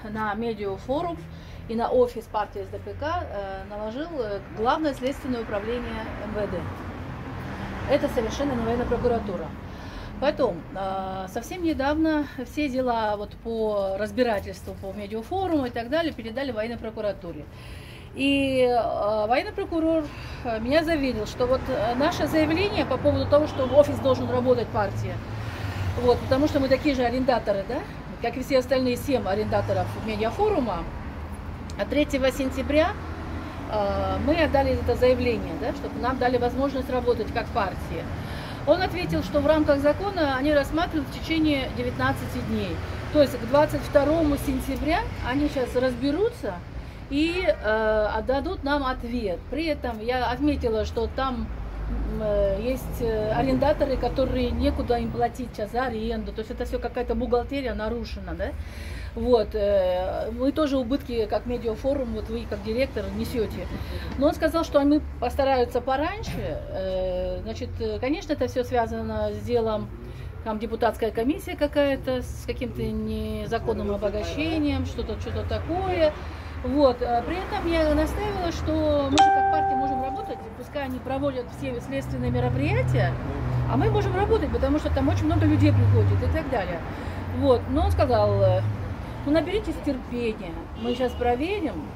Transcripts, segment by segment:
на медиафорум и на офис партии СДПК наложил Главное следственное управление МВД. Это совершенно не военная прокуратура. Потом, совсем недавно все дела вот по разбирательству по медиафоруму и так далее передали военной прокуратуре. И военный прокурор меня заверил, что вот наше заявление по поводу того, что в офис должен работать партия, вот, потому что мы такие же арендаторы, да, как и все остальные 7 арендаторов медиафорума, а 3 сентября мы отдали это заявление, да, чтобы нам дали возможность работать как партия. Он ответил, что в рамках закона они рассматривают в течение 19 дней. То есть к 22 сентября они сейчас разберутся и отдадут нам ответ. При этом я отметила, что там есть арендаторы, которые некуда им платить сейчас за аренду. То есть это все какая-то бухгалтерия нарушена, да? Вот, мы тоже убытки, как медиафорум, вот вы как директор несете. Но он сказал, что они постараются пораньше. Значит, конечно, это все связано с делом, там депутатская комиссия какая-то, с каким-то незаконным обогащением, что-то такое. Вот, при этом я настаивала, что мы же как партия можем работать, пускай они проводят все следственные мероприятия, а мы можем работать, потому что там очень много людей приходит и так далее. Вот, но он сказал: ну, наберитесь терпения, мы сейчас проверим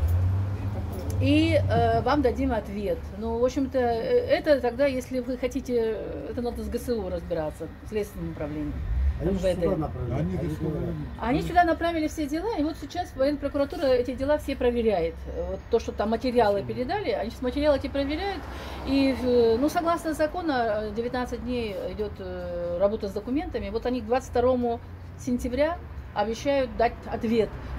и вам дадим ответ. Ну, в общем-то, это тогда, если вы хотите, это надо с ГСУ разбираться, следственным управлением. Они сюда направили все дела, и вот сейчас военная прокуратура эти дела все проверяет. Вот то, что там материалы передали, они сейчас материалы эти проверяют. И, ну, согласно закону, 19 дней идет работа с документами. Вот они к 22 сентября обещают дать ответ.